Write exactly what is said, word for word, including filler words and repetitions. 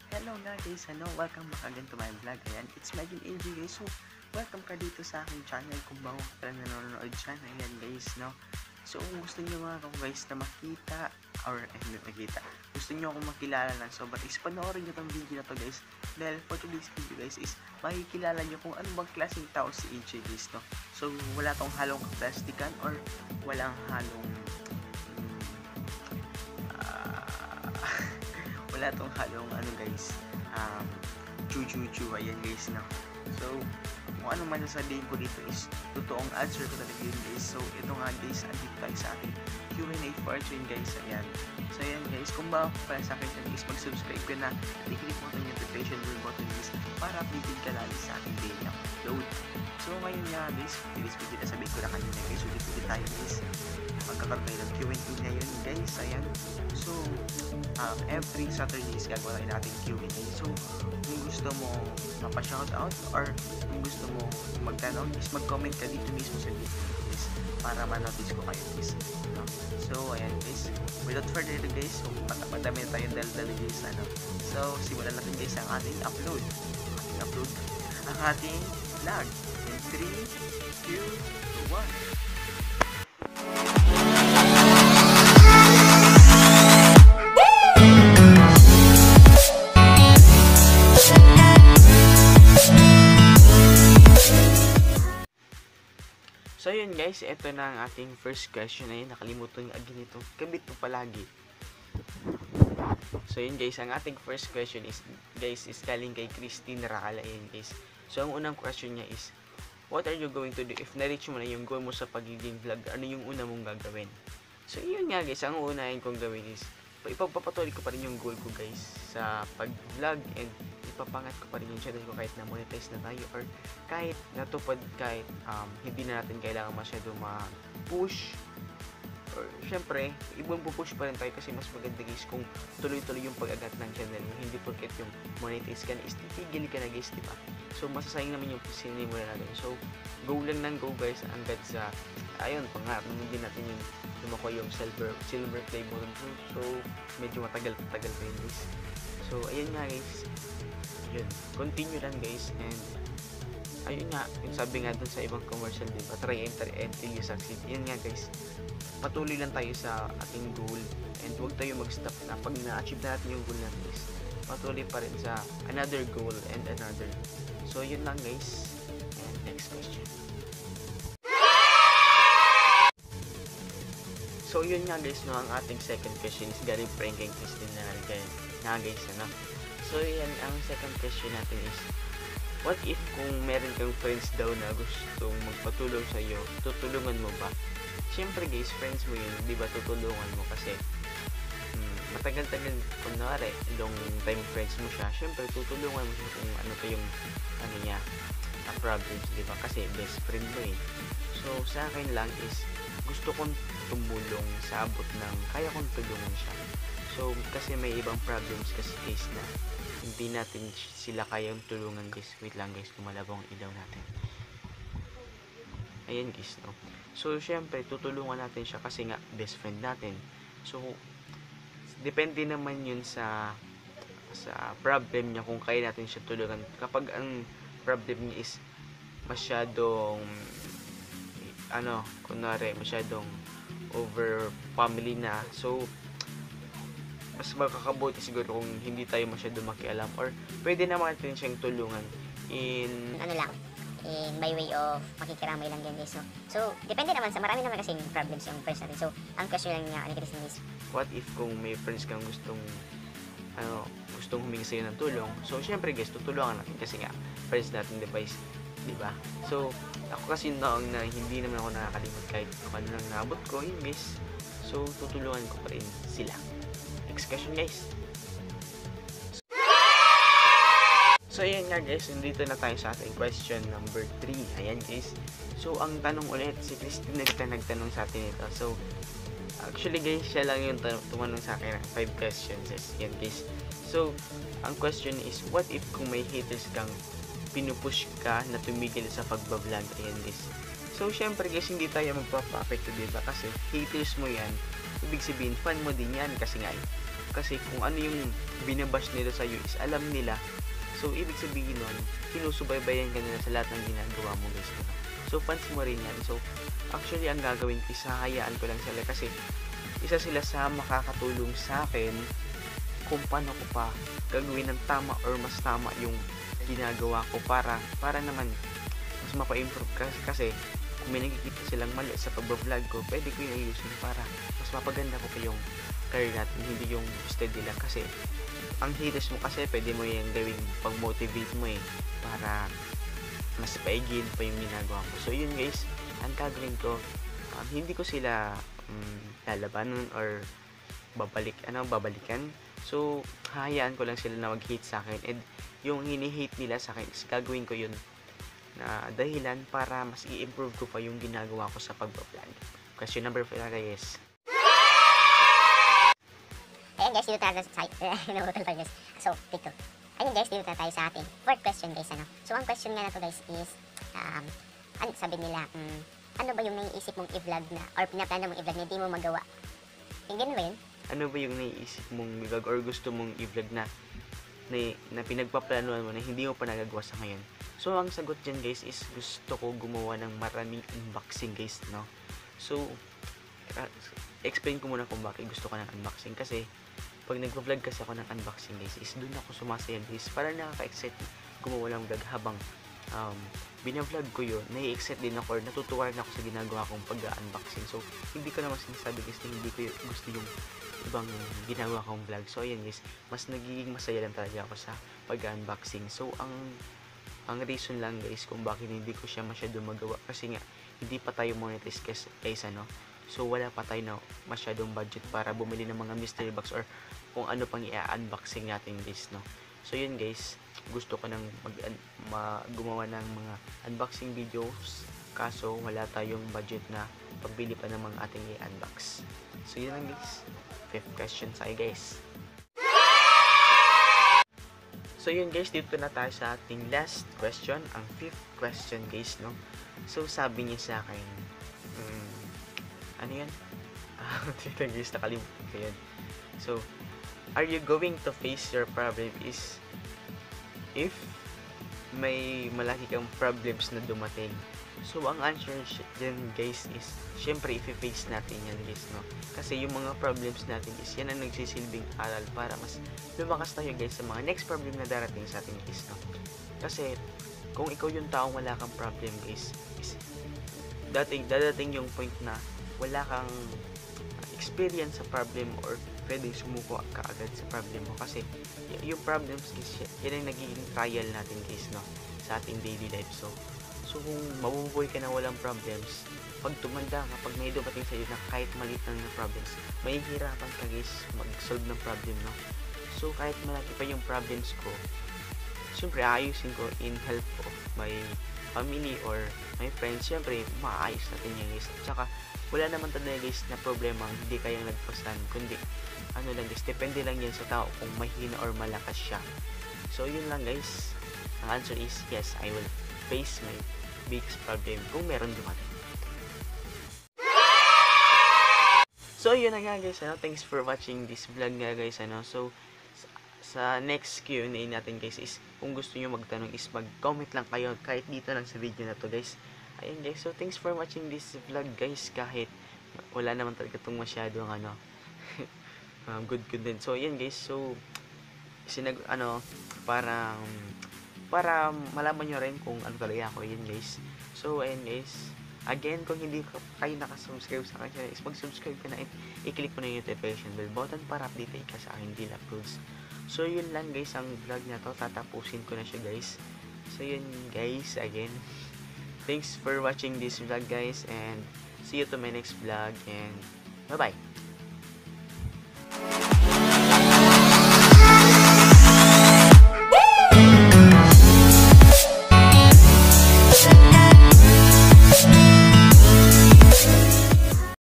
Hello nga guys, ano, welcome back again to my vlog. Ayan, it's me again, A J guys. So, welcome ka dito sa aking channel kung bago ka pala nanonood dyan. Ayan guys, no. So, kung gusto nyo mga guys na makita, or eh, hindi makita, gusto nyo akong makilala ng sobrang is, panoorin nyo tong video na to guys. Dahil for today's video guys is, makikilala nyo kung ano bang klaseng tao si A J guys, no. So, wala tong halong plastikan or walang halong wala tong halong ano guys, um, chu-chu-chu, ayan guys, no. So, kung ano man sasabihin ko dito is totoong answer ko talaga yun guys. So, ito nga guys, andito tayo sa ating Q and A fortune guys, ayan. So, ayan guys, kung bago pala sa akin guys, mag-subscribe ka na, i-click mo yung notification bell button guys, para updated ka lagi sa ating daily upload. So, ngayon nga guys, this video na sabihin ko na kanina guys, ulit-ulit tayo guys, magkakaroon tayo ng Q and A ngayon guys, ayan. So, um, every Saturdays gagawa tayo natin Q and A. So, kung gusto mo mapa-shoutout or kung gusto mo magtanong is mag-comment ka dito mismo sa video guys, para ma-notice ko kayo guys, no? So, ayan guys, without further ado guys, so, madami na tayong dal-dal guys, ano. So, simulan natin guys ang ating upload ating upload ang ating vlog in three, two, one. So yun guys, ito na ang ating first question. Ayun, nakalimutan yung agin ito. Kabit mo palagi. So yun guys, ang ating first question is, guys, is galing kay Christine Rakala. Ayun guys. So ang unang question niya is, what are you going to do if na-reach mo na yung goal mo sa pagiging vlog? Ano yung una mong gagawin? So yun nga guys, ang unahin kong gawin is, ipagpapatuloy ko pa rin yung goal ko guys sa pag-vlog, and ipapangat ko pa rin yung channel ko kahit na monetize na tayo or kahit natupad, kahit um, hindi na natin kailangan masyado ma-push, or syempre ibang pupush pa rin tayo kasi mas maganda guys kung tuloy-tuloy yung pag-agat ng channel mo, hindi porket yung monetize ka na is titigil ka na guys, diba? So masasayang naman yung sinimula natin. So go lang ng go guys hanggat sa ayun, pangarap naman din natin yung lumako yung silver, silver play button. So medyo matagal-tagal pa yun guys. So ayun nga guys, yun, continue lang guys, and ayun nga, yung sabi nga dun sa ibang commercial, diba, try and try until you succeed. Yun nga guys, patuloy lang tayo sa ating goal, and huwag tayo mag-stop na pag na-achieve na natin yung goal natin guys, patuloy pa rin sa another goal and another. So yun lang guys, and next question. So yun nga guys, no, ang ating second question is galing pa rin kay Christine na nga guys, ano. So yan, ang second question natin is, what if kung meron kang friends daw na gustong magpatulong sa iyo, tutulungan mo ba? Siyempre guys, friends mo yun, di ba, tutulungan mo kasi hmm, matagal-tagal, kunwari long time friends mo siya, siyempre tutulungan mo siya kung ano pa yung ano niya, uh, problems, di ba, kasi best friend mo eh. So sa akin lang is, gusto kong tumulong sa abot ng kaya kong tulungan siya. So kasi may ibang problems kasi guys na hindi natin sila kayang tulungan guys. Wait lang guys, lumalabong ilaw natin. Ayan guys, no. So syempre tutulungan natin siya kasi nga best friend natin. So depende naman yun sa sa problem niya kung kaya natin siya tulungan. Kapag ang problem niya is masyadong ano, kunwari masyadong over family na, so mas makakabuti siguro kung hindi tayo masyado makialam, or pwede naman natin siyang tulungan in ano lang, in by way of makikiramay lang din guys, no? So depende naman sa marami naman kasing problems yung friends natin. So ang question lang niya, ano Christine, is what if kung may friends kang gustong ano, gustong humingi sa'yo ng tulong, so syempre guys, tutulungan natin kasi nga friends natin, device, diba? So ako kasi noong na hindi naman ako nakakalimot kahit ano lang naabot ko, yun guys, so tutulungan ko pa rin sila. Next question guys. So ayan nga guys, nandito na tayo sa ating question number three. Ayan guys, so ang tanong ulit, si Christine nagtanong sa atin ito. So actually guys, siya lang yung tumanong sa akin ng five questions. Yan guys, so ang question is, what if kung may haters kang pinupush ka na tumigil sa pagbablog? Ayan guys, so syempre guys, hindi tayo magpapapekto, diba? Kasi haters mo yan, ibig sabihin fan mo din yan, kasi nga Kasi kung ano yung binabash nila sa'yo is alam nila. So, ibig sabihin nun, sinusubaybayan ka nila sa lahat ng ginagawa mo guys. Diba? So, pansin mo rin yan. So, actually, ang gagawin ko is hahayaan ko lang sila kasi isa sila sa makakatulong sa akin kung paano ko pa gagawin ng tama or mas tama yung ginagawa ko para para naman mas mapa-improve kasi, kasi kung may nakikita silang mali sa pag-vlog ko, pwede ko yung ayusin para mas mapaganda ko pa yung career natin, hindi yung steady lang. Kasi ang haters mo kasi pwede mo yung gawing pag-motivate mo eh para mas paigin pa yung ginagawa mo. So yun guys, ang gagawin ko, um, hindi ko sila um, lalabanan or babalik ano babalikan. So hahayaan ko lang sila na mag-hate sa akin, and yung hini-hate nila sa akin is gagawin ko yun na dahilan para mas i-improve ko pa yung ginagawa ko sa pag-vlog. Question number five guys. Ayan guys, dito tayo sa nabutal pa guys. So, dito. Ayun guys, dito tayo sa ating fourth question guys. Ano? So, ang question nga na to guys is, um, ano sabi nila, um, ano ba yung naiisip mong i-vlog na, or pinaplano mong i-vlog na hindi mo magawa? Yung ganun ba yun? Ano ba yung naiisip mong i-vlog or gusto mong i-vlog na, na, na pinagpaplanuhan mo na hindi mo pa nagagawa sa ngayon? So, ang sagot dyan guys is gusto ko gumawa ng maraming unboxing guys, no? So, uh, explain ko muna kung bakit gusto ko ng unboxing. Kasi, pag nag-vlog kasi ako ng unboxing guys, is doon ako sumasaya guys. Para nakaka-excite gumawa ng vlog habang um, bina-vlog ko yun. Nai-excite din ako or natutuwa rin ako sa ginagawa kong pag-unboxing. So, hindi ko naman sinasabi guys na hindi ko y- gusto yung ibang ginagawa kong vlog. So, ayan guys, mas nagiging masaya lang talaga ako sa pag-unboxing. So, ang ang reason lang guys kung bakit hindi ko siya masyado magawa kasi nga hindi pa tayo monetize guys, guys ano. So wala pa tayo na masyadong budget para bumili ng mga mystery box or kung ano pang i-unboxing natin guys, no. So yun guys, gusto ko nang mag, ma, gumawa ng mga unboxing videos kaso wala tayong budget na pagbili pa ng mga ating i-unbox. So yun lang guys, fifth question tayo guys. So yun guys, dito na tayo sa ating last question, ang fifth question guys, no. So sabi niya sa akin, um, ano yan? Ah, dito guys, nakalimutan ko yan. So, are you going to face your problem is if may malaki kang problems na dumating. So, ang answer dyan guys is, syempre, i-face natin yan guys, no? Kasi yung mga problems natin is, yan ang nagsisilbing aral para mas lumakas tayo guys sa mga next problem na darating sa ating guys, no? Kasi, kung ikaw yung taong wala kang problem guys, is, dating, dadating yung point na wala kang experience sa problem or pwedeng sumuko ka agad sa problem mo. Kasi, y- yung problems guys, yan ang nagiging trial natin guys, no? Sa ating daily life. So, So, kung mabubuhay ka na walang problems, pag tumanda ka, pag may dumating sa'yo na kahit maliit lang na problems, may hirapan ka guys mag-solve ng problem, no? So, kahit malaki pa yung problems ko, syempre, aayusin ko in help of my family or my friends. Syempre, maayos natin yan guys. Tsaka, wala naman talaga guys na problema hindi kayang nagpasan, kundi, ano lang guys, depende lang yan sa tao kung mahina or malakas siya. So, yun lang guys. Ang answer is, yes, I will face my biggest problem kung meron dumating. So yun na nga guys, ano, thanks for watching this vlog nga guys, ano. So sa next Q and A natin guys is kung gusto niyo magtanong is mag-comment lang kayo kahit dito lang sa video na to guys. Ayun guys, so thanks for watching this vlog guys, kahit wala naman talaga itong masyadong ano um, good good din. So yun guys, so sinag ano parang para malaman nyo rin kung ano talaga ako, yun guys. So, ayun guys. Again, kung hindi ka, kayo nakasubscribe sa akin channel, is mag-subscribe ka na and i-click mo na yung notification bell button para update ka sa aking daily uploads. So, yun lang guys, ang vlog na to. Tatapusin ko na siya guys. So, yun guys, again. Thanks for watching this vlog guys, and see you to my next vlog, and bye-bye.